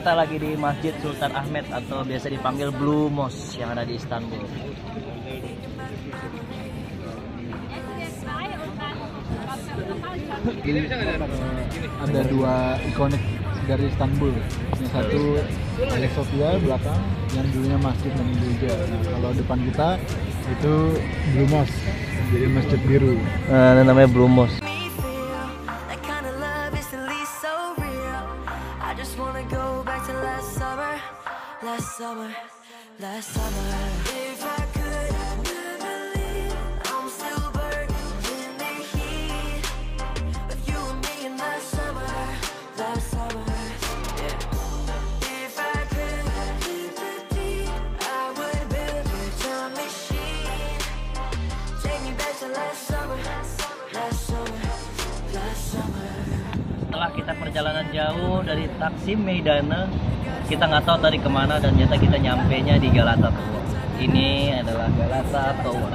kita lagi di Masjid Sultan Ahmet atau biasa dipanggil Blue Mosque yang ada di Istanbul. Ada dua ikonik dari Istanbul. Yang satu Hagia Sophia belakang, yang dulunya masjid dan gereja. Nah, kalau depan kita itu Blue Mosque, jadi masjid biru. Nah, namanya Blue Mosque. Setelah kita perjalanan jauh dari Taksim Meidana, kita nggak tahu tadi kemana dan ternyata kita nyampenya di Galata Tower. Ini adalah Galata Tower.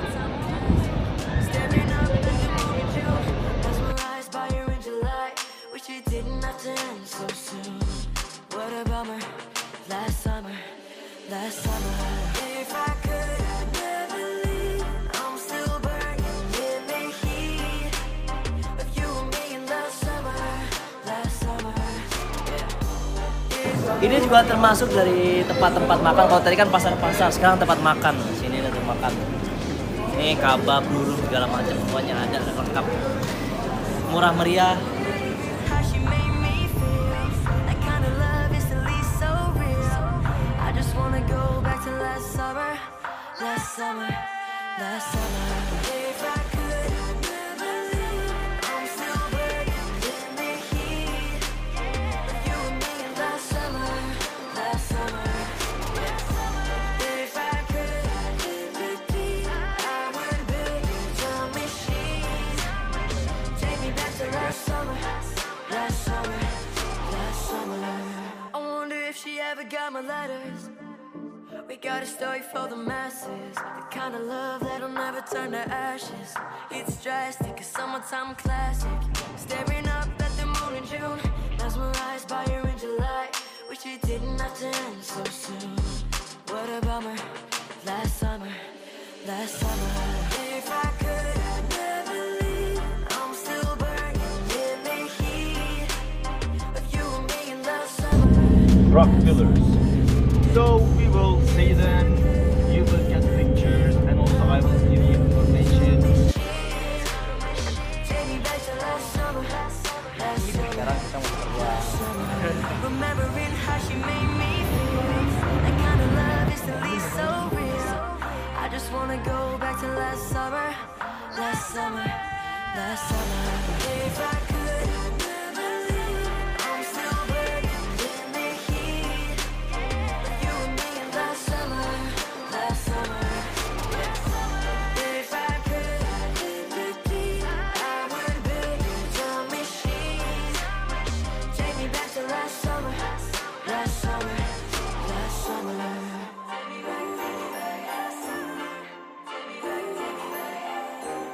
Ini juga termasuk dari tempat-tempat makan. Kalau tadi kan pasar-pasar, sekarang tempat makan. Sini ada tempat makan. Ini kabab, burung, segala macam semuanya ada lengkap. Murah meriah. Got my letters. We got a story for the masses. The kind of love that'll never turn to ashes. It's drastic, a summertime classic. Staring up at the moon in June, mesmerized by her in July. Wish it didn't have to end so soon. What a bummer. Last summer. If I could, I'd never leave. I'm still burning in the heat of you and me in the summer. Rock pillars. So we will see them, you will get pictures, and also I will give you information. Sekarang kita mau keluar. Remembering how she made me feel. That kind of love is at least so real. I just wanna go back to last summer. If I could, I'd never leave. I'm still burning in the heat of you and me in the summer. If I could, I'd dig it deep. I would build a time machine. Take me back to last summer.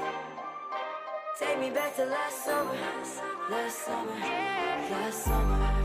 Take me back to last summer.